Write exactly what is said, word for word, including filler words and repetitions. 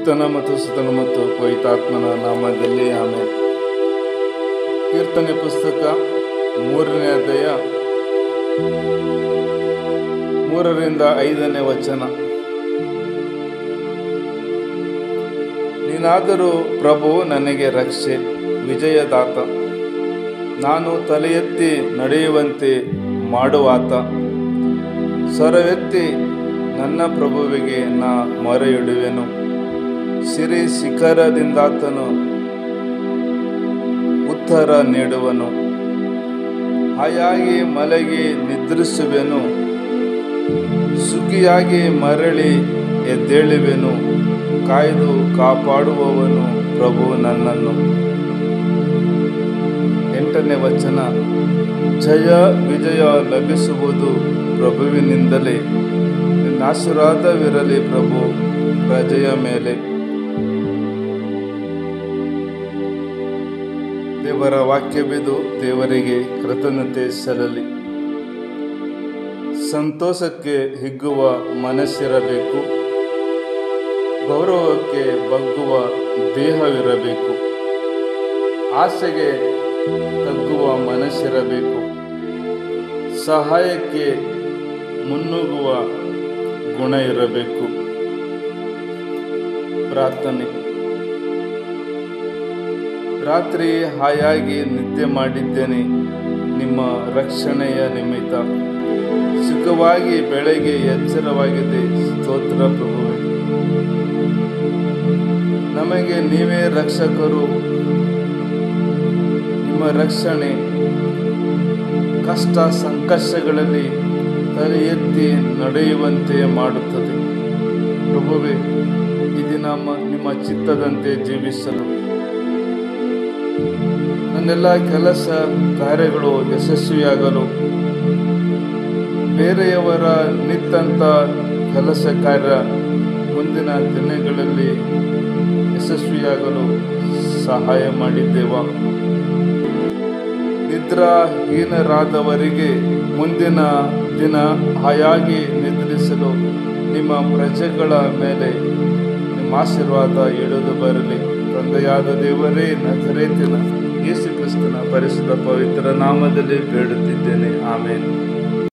ಪಿತನ ಮತ್ತು ಸುತನ ಮತ್ತು ಪವಿತ್ರಾತ್ಮನ ನಾಮದಲ್ಲಿ ಆಮೇಲೆ. ಕೀರ್ತನೆ ಪುಸ್ತಕ ಮೂರನೇ ಅಧ್ಯಾಯ ಮೂರರಿಂದ ಐದನೇ ವಚನ. ನೀನಾದರೂ ಪ್ರಭು ನನಗೆ ರಕ್ಷೆ, ವಿಜಯದಾತ, ನಾನು ತಲೆ ಎತ್ತಿ ನಡೆಯುವಂತೆ ಮಾಡುವಾತ. ಸ್ವರವೆತ್ತಿ ನನ್ನ ಪ್ರಭುವಿಗೆ ನಾ ಮೊರೆಯಿಡುವೆನು. ಸಿರಿ ಶಿಖರದಿಂದಾತನು ಉತ್ತರ ನೀಡುವನು. ಹಾಯಾಗಿ ಮಲಗಿ ನಿದ್ರಿಸುವೆನು, ಸುಖಿಯಾಗಿ ಮರಳಿ ಎದ್ದೇಳುವೆನು. ಕಾಯ್ದು ಕಾಪಾಡುವವನು ಪ್ರಭು ನನ್ನನ್ನು. ಎಂಟನೇ ವಚನ. ಜಯ ವಿಜಯ ಲಭಿಸುವುದು ಪ್ರಭುವಿನಿಂದಲೇ, ನಿನ್ನ ಆಶೀರ್ವಾದವಿರಲಿ ಪ್ರಭು ಪ್ರಜೆಯ ಮೇಲೆ. ದೇವರ ವಾಕ್ಯವಿದು, ದೇವರಿಗೆ ಕೃತಜ್ಞತೆ ಸಲ್ಲಲಿ. ಸಂತೋಷಕ್ಕೆ ಹಿಗ್ಗುವ ಮನಸ್ಸಿರಬೇಕು, ಗೌರವಕ್ಕೆ ಬಗ್ಗುವ ದೇಹವಿರಬೇಕು, ಆಸೆಗೆ ತಗ್ಗುವ ಮನಸ್ಸಿರಬೇಕು, ಸಹಾಯಕ್ಕೆ ಮುನ್ನುಗ್ಗುವ ಗುಣ ಇರಬೇಕು. ಪ್ರಾರ್ಥನೆ. ರಾತ್ರಿ ಹಾಯಾಗಿ ನಿದ್ದೆ ಮಾಡಿದ್ದೇನೆ ನಿಮ್ಮ ರಕ್ಷಣೆಯ ನಿಮಿತ್ತ. ಸುಖವಾಗಿ ಬೆಳಗ್ಗೆ ಎಚ್ಚರವಾಗಿದೆ, ಸ್ತೋತ್ರ ಪ್ರಭುವೇ. ನಮಗೆ ನೀವೇ ರಕ್ಷಕರು. ನಿಮ್ಮ ರಕ್ಷಣೆ ಕಷ್ಟ ಸಂಕಷ್ಟಗಳಲ್ಲಿ ತಲೆ ಎತ್ತಿ ನಡೆಯುವಂತೆ ಮಾಡುತ್ತದೆ ಪ್ರಭುವೇ. ಈ ದಿನ ನಿಮ್ಮ ಚಿತ್ತದಂತೆ ಜೀವಿಸಲು, ನನ್ನೆಲ್ಲ ಕೆಲಸ ಕಾರ್ಯಗಳು ಯಶಸ್ವಿಯಾಗಲು, ಬೇರೆಯವರ ನಿಂತ ಕೆಲಸ ಕಾರ್ಯ ಮುಂದಿನ ದಿನಗಳಲ್ಲಿ ಯಶಸ್ವಿಯಾಗಲು ಸಹಾಯ ಮಾಡಿದ್ದೇವ. ನಿದ್ರಾಹೀನರಾದವರಿಗೆ ಮುಂದಿನ ದಿನ ಹಾಯಾಗಿ ನಿದ್ರಿಸಲು ನಿಮ್ಮ ಪ್ರಜೆಗಳ ಮೇಲೆ ನಿಮ್ಮ ಆಶೀರ್ವಾದ ಇಳಿದು ಬರಲಿ. ತಂದೆಯಾದ ದೇವರೇ, ನಜರೇತಿನ ಯೇಸು ಕ್ರಿಸ್ತನ ಪರಿಶುದ್ಧ ಪವಿತ್ರ ನಾಮದಲ್ಲಿ ಬೇಡುತ್ತಿದ್ದೇನೆ, ಆಮೇಲೆ.